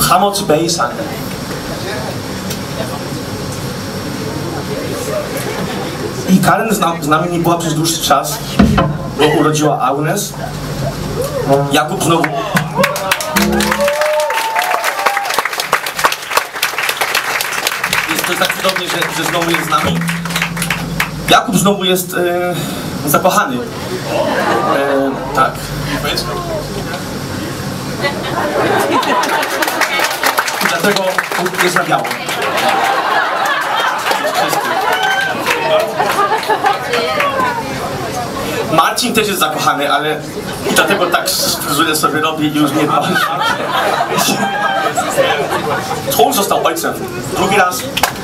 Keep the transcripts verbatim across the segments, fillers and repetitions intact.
Frem og tilbage sang. I Karen z, z nami nie była przez dłuższy czas, bo urodziła Agnes. Jakub znowu... Jest, to jest tak cudownie, że, że znowu jest z nami. Jakub znowu jest e, zakochany. E, tak. I dlatego jest na biało. Marcin też jest zakochany, ale i dlatego tak fryzurę sobie robi i już nie dba. Troll został ojcem. Drugi raz.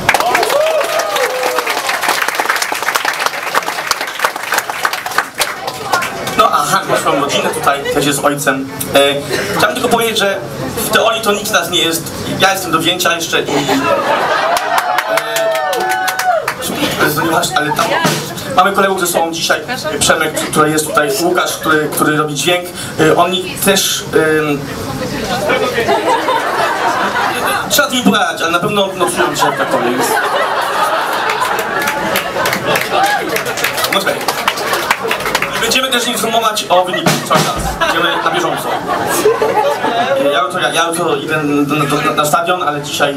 No a Hank ma swoją rodzinę tutaj, też jest ojcem. E, chciałem tylko powiedzieć, że w teorii to nikt z nas nie jest. Ja jestem do wzięcia jeszcze i... E, ale tam... Mamy kolegów ze sobą dzisiaj, Przemek, który jest tutaj, Łukasz, który, który robi dźwięk. E, oni też... E, trzeba z nimi pogadać, ale na pewno nocują się, jak tak powiem. No czekaj. Będziemy też informować o wyniku cały czas. Będziemy na bieżąco. Ja jutro, ja, ja jutro idę na, na, na stadion, ale dzisiaj...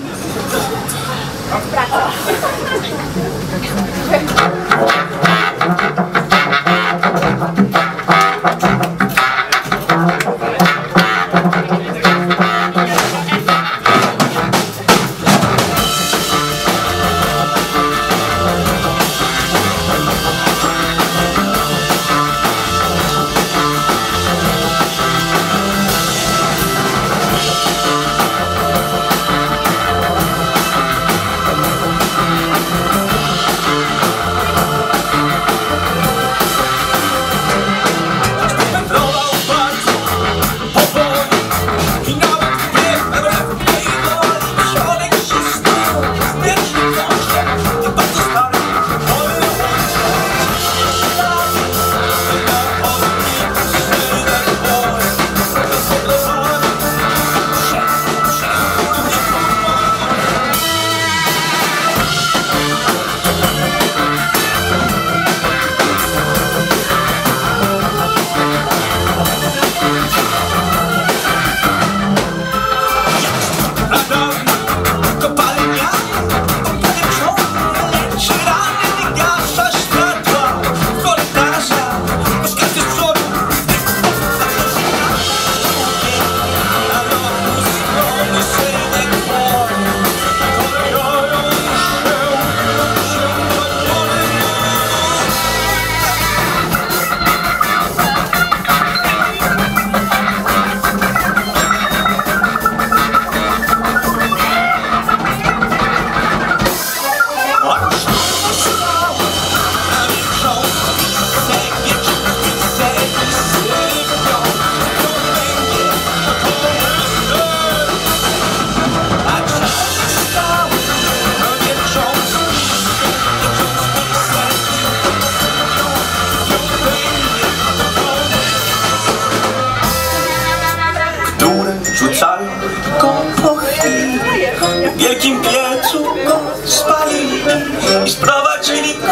Rzucają go po chwili, w wielkim piecu go spalili i sprowadzili go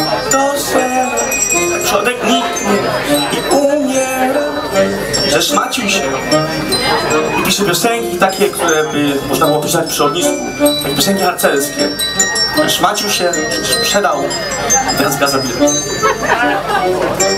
do zera. Człowiek niknie i umiera, zeszmacił się i pisze piosenki takie, które by można było pisać przy ognisku, takie piosenki harcerskie. Szmacił się, sprzedał, a teraz gaza bije.